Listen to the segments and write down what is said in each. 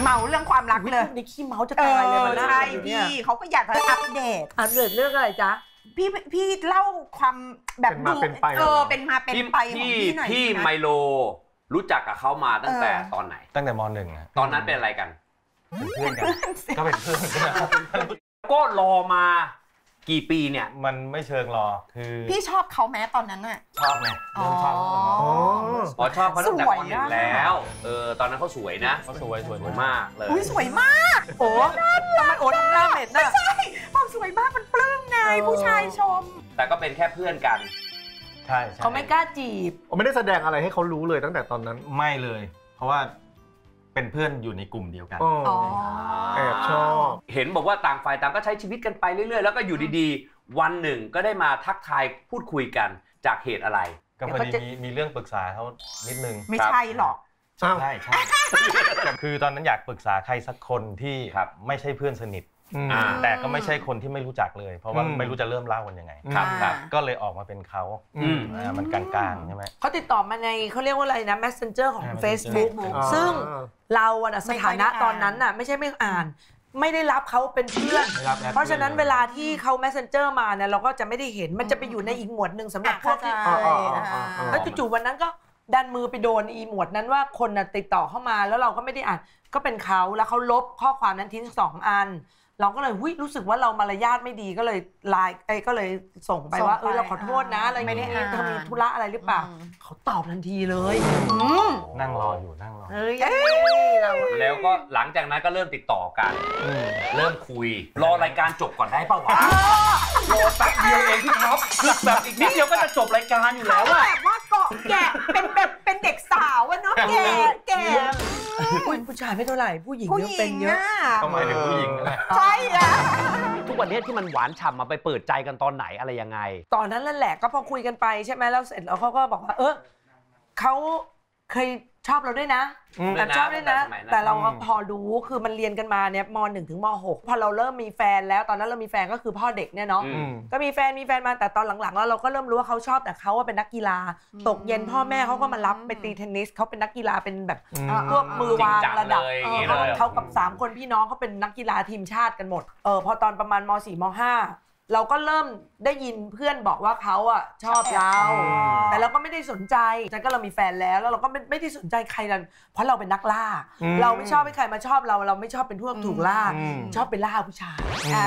เมาเรื่องความรักเลยนี่ขี้เมาจะตายเลยมันใช่พี่เขาก็อยากจะอัปเดตเรื่องอะไรจ๊ะพี่เล่าความแบบเป็นมาเป็นไปเป็นมาเป็นไปของพี่หน่อยพี่ไมโลรู้จักกับเขามาตั้งแต่ตอนไหนตั้งแต่ม.1 ตอนนั้นเป็นอะไรกันเป็นเพื่อนกันก็เป็นเพื่อนก็รอมากี่ปีเนี่ยมันไม่เชิงรอคือพี่ชอบเขาแม้ตอนนั้นน่ะชอบไงเริ่มชอบชอบเขาตั้งแต่ม.1แล้วตอนนั้นเขาสวยนะเขาสวยมากเลยสวยมากโอ้ทำไมโอ้ทำหน้าเหม็นน่ะใช่ความสวยมากมันปลื้มไงผู้ชายชมแต่ก็เป็นแค่เพื่อนกันใช่เขาไม่กล้าจีบไม่ได้แสดงอะไรให้เขารู้เลยตั้งแต่ตอนนั้นไม่เลยเพราะว่าเป็นเพื่อนอยู่ในกลุ่มเดียวกันแอบชอบเห็นบอกว่าต่างฝ่ายต่างก็ใช้ชีวิตกันไปเรื่อยๆแล้วก็อยู่ดีๆวันหนึ่งก็ได้มาทักทายพูดคุยกันจากเหตุอะไรก็พอดีมีเรื่องปรึกษาเขานิดนึงไม่ใช่หรอกใช่คือตอนนั้นอยากปรึกษาใครสักคนที่ไม่ใช่เพื่อนสนิทแต่ก็ไม่ใช่คนที่ไม่รู้จักเลยเพราะว่าไม่รู้จะเริ่มเล่ากันยังไงก็เลยออกมาเป็นเขามันกลางๆใช่ไหมเขาติดต่อมาในเขาเรียกว่าอะไรนะ Messenger ของ Facebook ซึ่งเราสถานะตอนนั้นน่ะไม่ใช่ไม่อ่านไม่ได้รับเขาเป็นเพื่อนเพราะฉะนั้นเวลาที่เขา Messenger มาเนี่ยเราก็จะไม่ได้เห็นมันจะไปอยู่ในอีกหมวดหนึ่งสำหรับพวกที่แล้วจู่ๆวันนั้นก็ดันมือไปโดนอีหมวดนั้นว่าคนติดต่อเข้ามาแล้วเราก็ไม่ได้อ่านก็เป็นเขาแล้วเขาลบข้อความนั้นทิ้ง2 อันเราก็เลยรู้สึกว่าเรามารยาทไม่ดีก็เลยไลน์ก็เลยส่งไปว่าเราขอโทษนะอะไรไม่ได้เธอมีธุระอะไรหรือเปล่าเขาตอบทันทีเลยนั่งรออยู่นั่งรอแล้วก็หลังจากนั้นก็เริ่มติดต่อกันเริ่มคุยรอรายการจบก่อนได้ป่าวะรอแป๊บเดียวเองพี่ท็อปคือแบบอีกนิดเดียวก็จะจบรายการอยู่แล้วอะแบบว่าเกาะแกะเป็นเด็กสาวอะเนาะแกผู้ชายไม่เท่าไหร่ผู้หญิงเป็นเยอะก็หมายถึงผู้หญิงนั่นแหละใช่อะทุกวันนี้ที่มันหวานฉ่ำมาไปเปิดใจกันตอนไหนอะไรยังไงตอนนั้นแหละก็พอคุยกันไปใช่ไหมแล้วเสร็จแล้วเขาก็บอกว่าเขาเคยชอบเราด้วยนะแต่ชอบด้วยนะแต่เราพอรู้คือมันเรียนกันมาเนี่ยม.1 ถึงม.6 พอเราเริ่มมีแฟนแล้วตอนนั้นเรามีแฟนก็คือพ่อเด็กเนี่ยเนาะก็มีแฟนมาแต่ตอนหลังๆแล้วเราก็เริ่มรู้ว่าเขาชอบแต่เขาเป็นนักกีฬาตกเย็นพ่อแม่เขาก็มารับไปตีเทนนิสเขาเป็นนักกีฬาเป็นแบบพวกมือวางระดับเขากับ3 คนพี่น้องเขาเป็นนักกีฬาทีมชาติกันหมดพอตอนประมาณม.4 ม.5เราก็เริ่มได้ยินเพื่อนบอกว่าเขาชอบเราแต่เราก็ไม่ได้สนใจฉันก็เรามีแฟนแล้วเราก็ไม่ได้สนใจใครกันเพราะเราเป็นนักล่าเราไม่ชอบให้ใครมาชอบเราไม่ชอบเป็นพวกถูกล่าชอบไปล่าผู้ชาย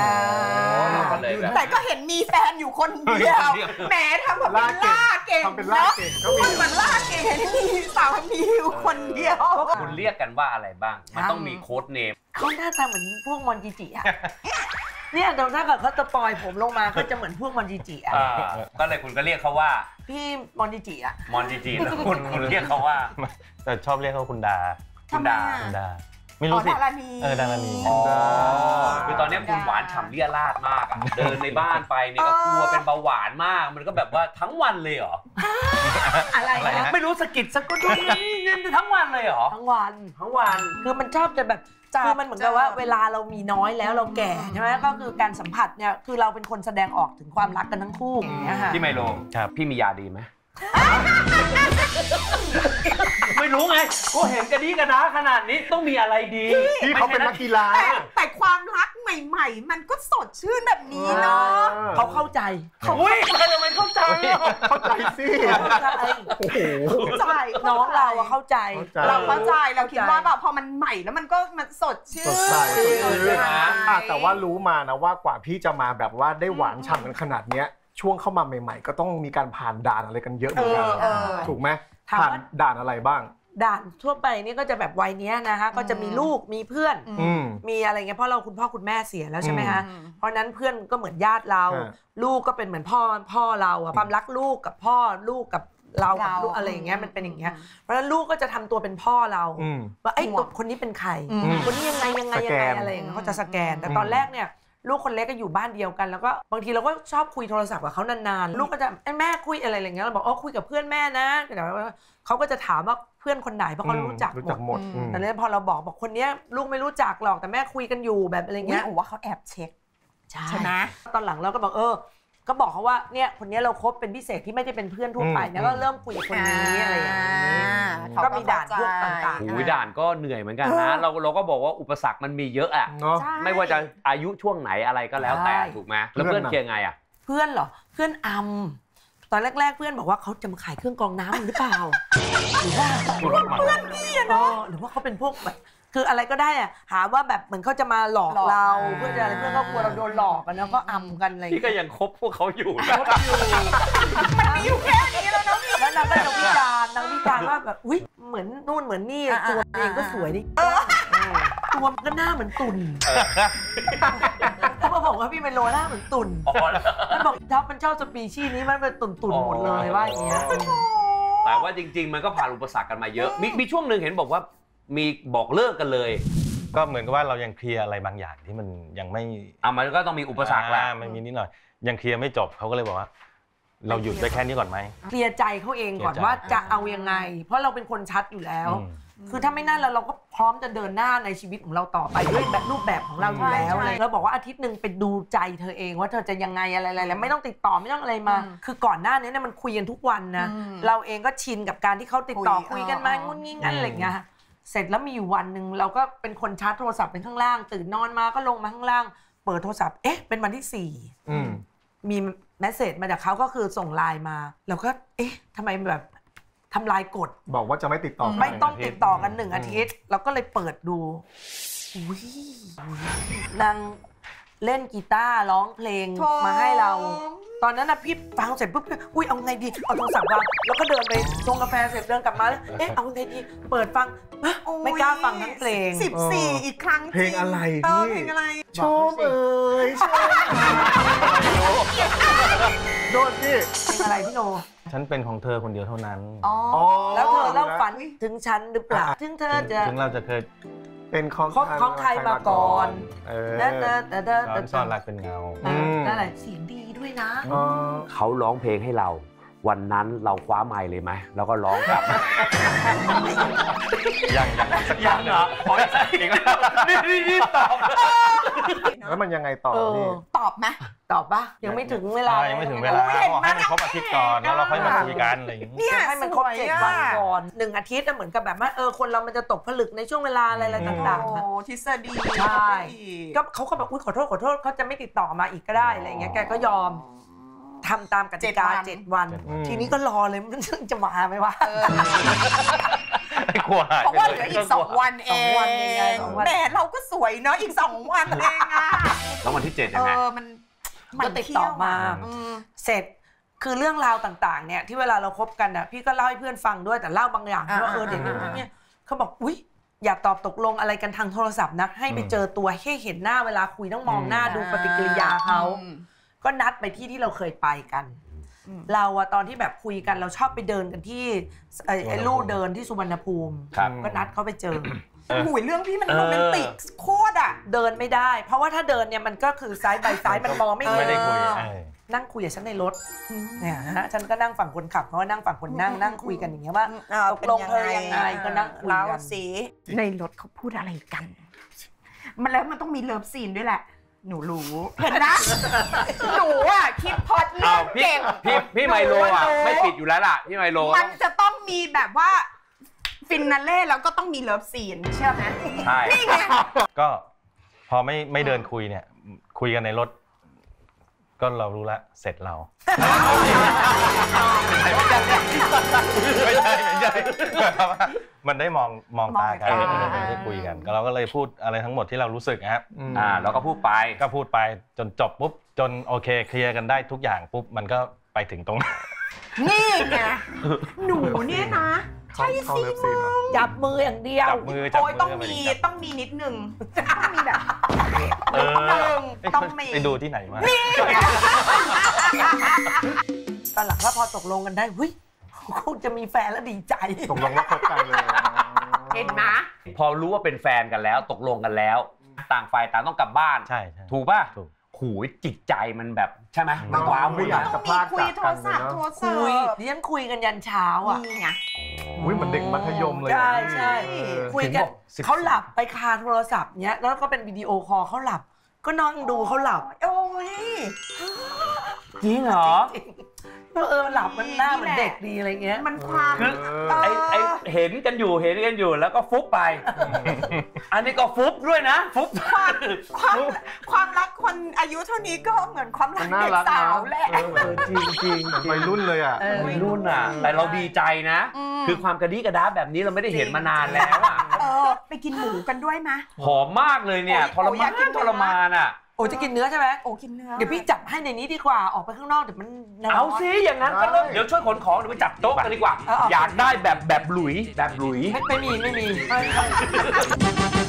แต่ก็เห็นมีแฟนอยู่คนเดียวแหมทำแบบเป็นล่าเก่งเนาะคนเหมือนล่าเก่งมีสาวมีอยู่คนเดียวคุณเรียกกันว่าอะไรบ้างมันต้องมีโค้ดเนมเขาหน้าตาเหมือนพวกมอนจิจิอะเนี่ยถ้าเกิดเขาจะปล่อยผมลงมาก็จะเหมือนพวกมอนจิจิอ่ะก็เลยคุณก็เรียกเขาว่าพี่มอนจิจิอ่ะมอนจิจิแล้วคุณเรียกเขาว่าแต่ชอบเรียกเขาคุณดาไม่รู้สิดารานีคือตอนนี้คุณหวานฉ่ำเลี่ยราดมากเดินในบ้านไปเนี่ยก็กลัวเป็นเบาหวานมากมันก็แบบว่าทั้งวันเลยเหรออะไรไม่รู้สกิดสักก็ด้วยทั้งวันเลยเหรอทั้งวันคือมันชอบจะแบบคือมันเหมือนกับว่าเวลาเรามีน้อยแล้วเราแก่ใช่ไหมก็คือการสัมผัสเนี่ยคือเราเป็นคนแสดงออกถึงความรักกันทั้งคู่อย่างเงี้ยค่ะพี่ไมโลพี่มียาดีไหมไม่รู้ไงก็เห็นกระดี้กระดาขนาดนี้ต้องมีอะไรดีพี่เขาเป็นนักกีฬาแต่ความรักใหม่ๆมันก็สดชื่นแบบนี้เนาะเขาเข้าใจอุ้ยใครจะไม่เข้าใจเข้าใจสิโอ้โหใจน้องเราเข้าใจเราเข้าใจเราคิดว่าแบบพอมันใหม่แล้วมันก็มันสดชื่นแต่ว่ารู้มานะว่ากว่าพี่จะมาแบบว่าได้หวานฉ่ำกันขนาดเนี้ยช่วงเข้ามาใหม่ๆก็ต้องมีการผ่านด่านอะไรกันเยอะเหมือนกันถูกไหมผ่านด่านอะไรบ้างด่านทั่วไปนี่ก็จะแบบวัยนี้นะคะก็จะมีลูกมีเพื่อนมีอะไรเงี้ยเพราะเราคุณพ่อคุณแม่เสียแล้วใช่ไหมคะเพราะนั้นเพื่อนก็เหมือนญาติเราลูกก็เป็นเหมือนพ่อเราความรักลูกกับพ่อลูกกับเรากับลูกอะไรอย่างเงี้ยมันเป็นอย่างเงี้ยเพราะฉะนั้นลูกก็จะทำตัวเป็นพ่อเราว่าไอ้ตัวคนนี้เป็นใครคนนี้ยังไงอะไรอย่างเงี้ยเขาจะสแกนแต่ตอนแรกเนี่ยลูกคนเล็กก็อยู่บ้านเดียวกันแล้วก็บางทีเราก็ชอบคุยโทรศัพท์กับเขานานๆลูกก็จะแม่คุยอะไรอย่างเงี้ยเราบอกคุยกับเพื่อนแม่นะแต่ว่าเขาก็จะถามว่าเพื่อนคนไหนเพราะเขารู้จักหมดแต่เนี่ยพอเราบอกคนนี้ลูกไม่รู้จักหรอกแต่แม่คุยกันอยู่แบบอะไรเงี้ยว่าเขาแอบเช็คใช่ไหมตอนหลังเราก็บอกก็บอกเขาว่าเนี่ยคนนี้เราคบเป็นพิเศษที่ไม่ได้เป็นเพื่อนทั่วไปแล้วก็เริ่มคุยกับคนนี้อะไรอย่างนี้ก็มีด่านพวกต่างๆด่านก็เหนื่อยเหมือนกันนะเราก็บอกว่าอุปสรรคมันมีเยอะอ่ะไม่ว่าจะอายุช่วงไหนอะไรก็แล้วแต่ถูกไหมแล้วเพื่อนเคลียร์ไงอ่ะเพื่อนเหรอเพื่อนตอนแรกๆเพื่อนบอกว่าเขาจะมาขายเครื่องกรองน้ำหรือเปล่าหรือว่าเพื่อนเนี่ยเนาะหรือว่าเขาเป็นพวกแบบคืออะไรก็ได้อะหาว่าแบบเหมือนเขาจะมาหลอกเราเพื่อจะอะไรเพื่อนก็กลัวเราโดนหลอกกันแล้วก็กันอะไรที่ก็ยังคบพวกเขาอยู่มันมีอยู่แค่นี้แล้วนะแล้วนางก็จะวิจารณ์ว่าแบบอุ๊ยเหมือนนู่นเหมือนนี่ตัวเองก็สวยดิตัวมันก็หน้าเหมือนตุ่นเขาบอกว่าพี่เมโลหน้าเหมือนตุ่นมันบอกท็อปมันชอบสปีชีส์นี้มันเป็นตุ่นหมดเลยว่าอย่างเงี้ยแต่ว่าจริงๆมันก็ผ่านอุปสรรคกันมาเยอะมีช่วงหนึ่งเห็นบอกว่ามีบอกเลิกกันเลยก็เหมือนกับว่าเรายังเคลียร์อะไรบางอย่างที่มันยังไม่มันก็ต้องมีอุปสรรคแหละมันมีนิดหน่อยยังเคลียร์ไม่จบเขาก็เลยบอกว่าเราหยุดได้แค่นี้ก่อนไหมเคลียร์ใจเขาเองก่อนว่าจะเอายังไงเพราะเราเป็นคนชัดอยู่แล้วคือถ้าไม่นั่นแล้วเราก็พร้อมจะเดินหน้าในชีวิตของเราต่อไปด้วยแบบรูปแบบของเราอยู่แล้วเลยเราบอกว่าอาทิตย์นึงไปดูใจเธอเองว่าเธอจะยังไงอะไรแล้วไม่ต้องติดต่อไม่ต้องอะไรมาคือก่อนหน้านี้เนี่ยมันคุยกันทุกวันนะเราเองก็ชินกับการที่เขาติดต่อคุยกันมางุ่นงิ่งอะไรอย่างเงี้ยเสร็จแล้วมีอยู่วันหนึ่งเราก็เป็นคนชาร์จโทรศัพท์เป็นข้างล่างตื่นนอนมาก็ลงมาข้างล่างเปิดโทรศัพท์เป็นวันที่4มีเมสเสจมาจากเขาก็คือส่งไลน์มาเราก็ทำไมแบบทำลายกฎบอกว่าจะไม่ติดต่อไม่ต้องติดต่อกัน1 อาทิตย์เราก็เลยเปิดดูนางเล่นกีตาร์ร้องเพลงมาให้เราตอนนั้นนะพี่ฟังเสร็จปุ๊บอุ้ยเอาไงดีเอาโทรศัพท์วางแล้วก็เดินไปชงกาแฟเสร็จเดินกลับมาเอาไงดีเปิดฟังไม่กล้าฟังทั้งเพลง 14อีกครั้งเพลงอะไรเพลงอะไรชมชโดนพี่เพลงอะไรพี่โนฉันเป็นของเธอคนเดียวเท่านั้นแล้วเธอเล่าฝันถึงฉันหรือเปล่าถึงเธอจะถึงเราจะเคยเป็นของใครมาก่อนซ่อนรักเป็นเงานั่นแหละเสียงดีด้วยนะเขาร้องเพลงให้เราวันนั้นเราคว้าไมค์เลยไหมแล้วก็ร้องกลับยังเหรอนี่ตอบแล้วมันยังไงต่อนี่ตอบไหมตอบปะยังไม่ถึงเวลายังไม่ถึงเวลาให้มันครบอาทิตย์ก่อนแล้วเราค่อยมาคุยกันอะไรอย่างนี้ให้มันครบ7 วันก่อน1 อาทิตย์เหมือนกับแบบว่าคนเรามันจะตกผลึกในช่วงเวลาอะไรต่างๆทฤษฎีใช่ก็เขาก็แบบอุ้ยขอโทษเขาจะไม่ติดต่อมาอีกก็ได้อะไรอย่างเงี้ยแกก็ยอมทำตามกติกา7 วันทีนี้ก็รอเลยมันจะมาไหมวะเพราะว่าเหลืออีก2 วันเองแหมเราก็สวยเนาะอีก2 วันเองอะแล้ววันที่7ยังไงมันติดต่อมาเสร็จคือเรื่องราวต่างๆเนี่ยที่เวลาเราคบกันอ่ะพี่ก็เล่าให้เพื่อนฟังด้วยแต่เล่าบางอย่างว่าเด็กเนี่ยเขาบอกอุ๊ยอย่าตอบตกลงอะไรกันทางโทรศัพท์นะให้ไปเจอตัวให้เห็นหน้าเวลาคุยต้องมองหน้าดูปฏิกิริยาเขาก็นัดไปที่เราเคยไปกันเราอะตอนที่แบบคุยกันเราชอบไปเดินกันที่ไอ้ลู่เดินที่สุวรรณภูมิก็นัดเขาไปเจอหูยเรื่องพี่มันโรแมนติกโคตรอะเดินไม่ได้เพราะว่าถ้าเดินเนี่ยมันก็คือซ้ายไปซ้ายมันมองไม่เห็นนั่งคุยกับฉันในรถเนี่ยฮะฉันก็นั่งฝั่งคนขับเพราะว่านั่งฝั่งคนนั่งคุยกันอย่างเงี้ยว่าตกลงเธอยังไงก็นั่งคุยกันสิในรถเขาพูดอะไรกันมันแล้วมันต้องมีเลิฟซีนด้วยแหละหนูรู้เห็นนะหนูอ่ะคิดพอดเรื่องเก่งพี่ไมโลอ่ะไม่ผิดอยู่แล้วล่ะพี่ไมโลมันจะต้องมีแบบว่าฟินาเล่แล้วก็ต้องมีเลิฟซีนเชื่อไหมใช่นี่ไงก็พอไม่เดินคุยเนี่ยคุยกันในรถก็เรารู้ละเสร็จเราไม่ใช่มันได้มองตากันได้คุยกันเราก็เลยพูดอะไรทั้งหมดที่เรารู้สึกครับเราก็พูดไปจนจบปุ๊บจนโอเคเคลียร์กันได้ทุกอย่างปุ๊บมันก็ไปถึงตรงนี่ไงหนูเนี่ยนะใช่สิจับมืออย่างเดียวโอ้ยต้องมีนิดนึงต้องมีแบบต้องมีไปดูที่ไหนมาตอนหลังว่าพอตกลงกันได้เฮ้ยคงจะมีแฟนแล้วดีใจตกลงว่าคบกันเลยเห็นไหมพอรู้ว่าเป็นแฟนกันแล้วตกลงกันแล้วต่างฝ่ายต่างต้องกลับบ้านใช่ถูกป่ะหูยจิตใจมันแบบใช่ไหมมันว้าวไม่อยากจะพลาดจากกันเลยนะคุยดิฉันคุยกันยันเช้าอ่ะนี่ไงอุ้ยเหมือนเด็กมัธยมเลยใช่คุยกันเขาหลับไปคาโทรศัพท์เนี้ยแล้วก็เป็นวิดีโอคอลเขาหลับก็นอนดูเขาหลับโอ้ยจริงเหรอหลับมันหน้าเหมือนเด็กดีอะไรเงี้ยมันความคือไอเห็นกันอยู่แล้วก็ฟุบไป อันนี้ก็ฟุบด้วยนะฟุบความรักคนอายุเท่านี้ก็เหมือนความรักเด็กสาวแหละจริงวัยรุ่นเลยอ่ะวัยรุ่นอ่ะแต่เราดีใจนะ คือความกระดี้กระดาแบบนี้เราไม่ได้เห็นมานานแล้วอ่ะไปกินหมูกันด้วยมะหอมมากเลยเนี่ยทรมานอ่ะโอ้จะกินเนื้อใช่ไหมกินเนื้อเดี๋ยวพี่จับให้ในนี้ดีกว่าออกไปข้างนอกเดี๋ยวมันเอาสิอย่างนั้นก็เดี๋ยวช่วยขนของเดี๋ยวไปจับโต๊ะกันดีกว่าอยากได้แบบหลุยไม่มี